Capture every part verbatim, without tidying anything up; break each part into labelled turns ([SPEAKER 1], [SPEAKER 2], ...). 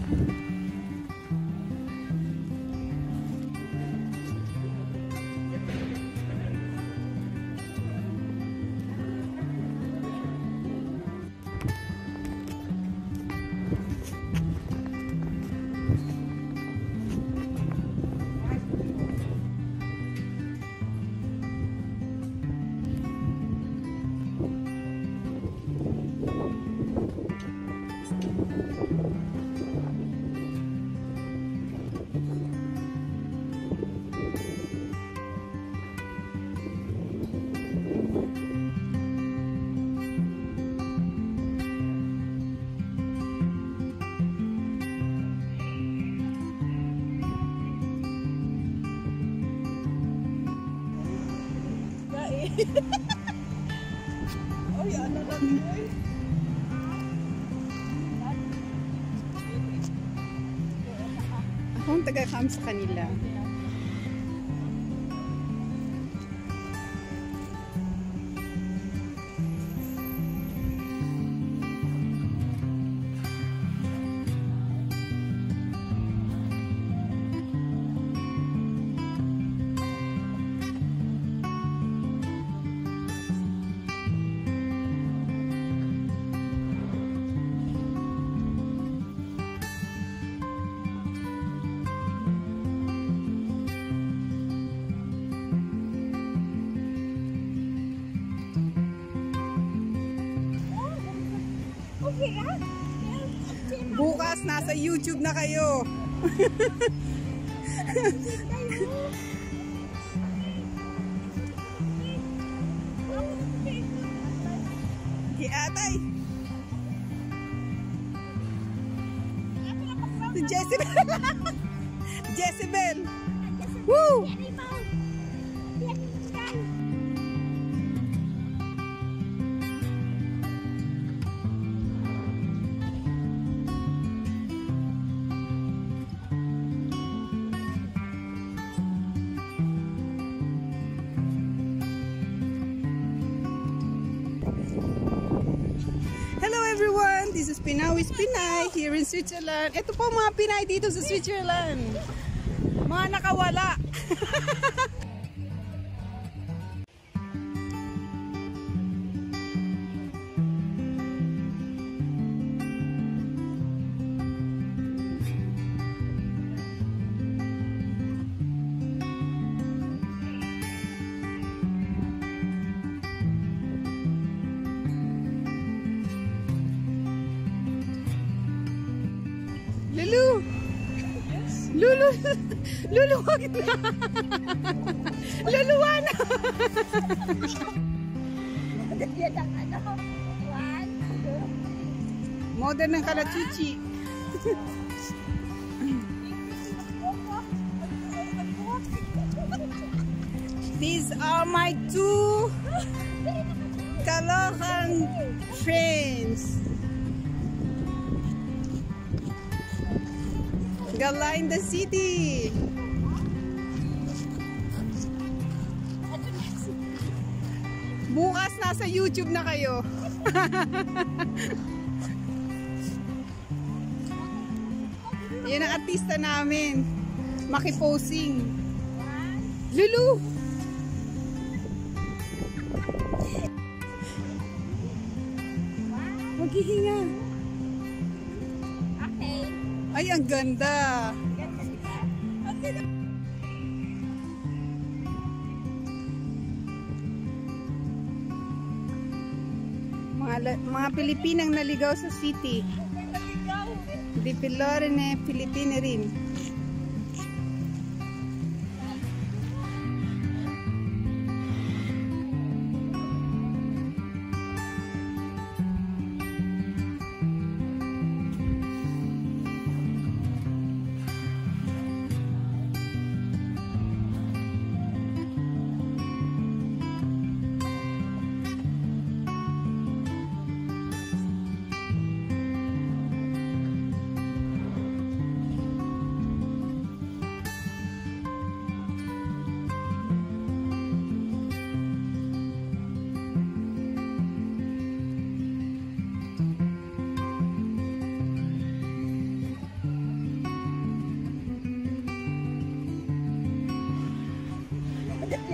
[SPEAKER 1] Oy, ano na oy.
[SPEAKER 2] Akong taga-cam sa kanila. Bukas nasa YouTube na kayo. Kiatay. Si Jezebel. Jezebel. Woo! Everyone, this is Pina with Pinay here in Switzerland. Ito po mga Pinay dito sa Switzerland. Mga nakawala. Lulu! Yes. Lulu! Lulu, wag na! Luluwan! Modern ng kalachichi. These are my two Kalokan friends. Gala in the city. Bukas nasa YouTube na kayo. Yan ang artista namin. Makiposing. Lulu! Maghihinga.
[SPEAKER 1] Okay.
[SPEAKER 2] Ay, ang ganda. Mga, mga Pilipinang naligaw sa city. Di Pilorine, Pilipina rin.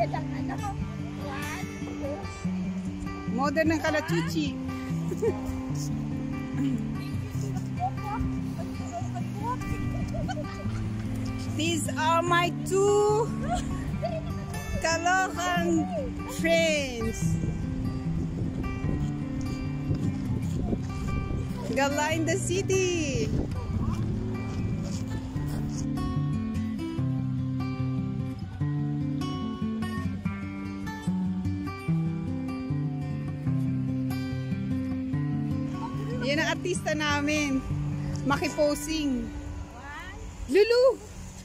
[SPEAKER 2] Modern ng kalachuchi. These are my two Caloocan friends. Gala in the city. Yan ang artista namin. Makiposing. Lulu!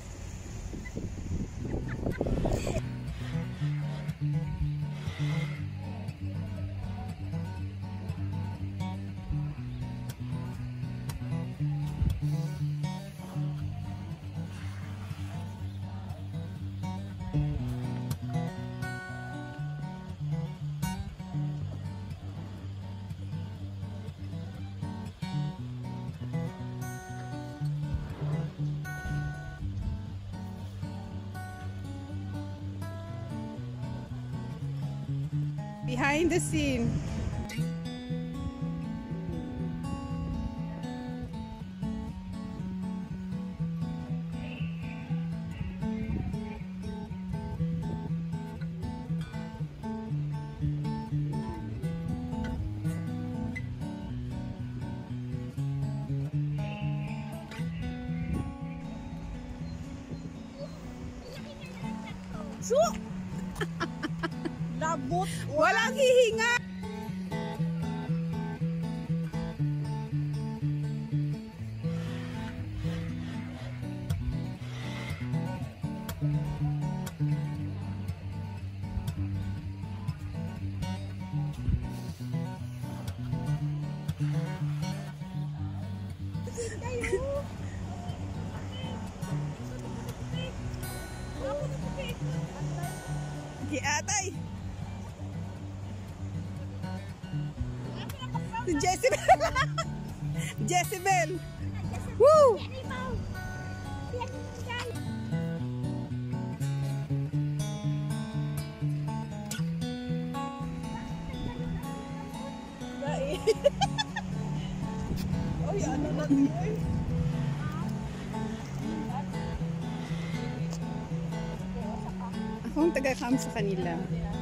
[SPEAKER 2] Behind the scene.
[SPEAKER 1] So, labot.
[SPEAKER 2] Walang hihinga. Giatay. Si Jezebel. Jezebel. Woo!
[SPEAKER 1] Ay, ano na ito eh.
[SPEAKER 2] Akong taga-cam sa kanila.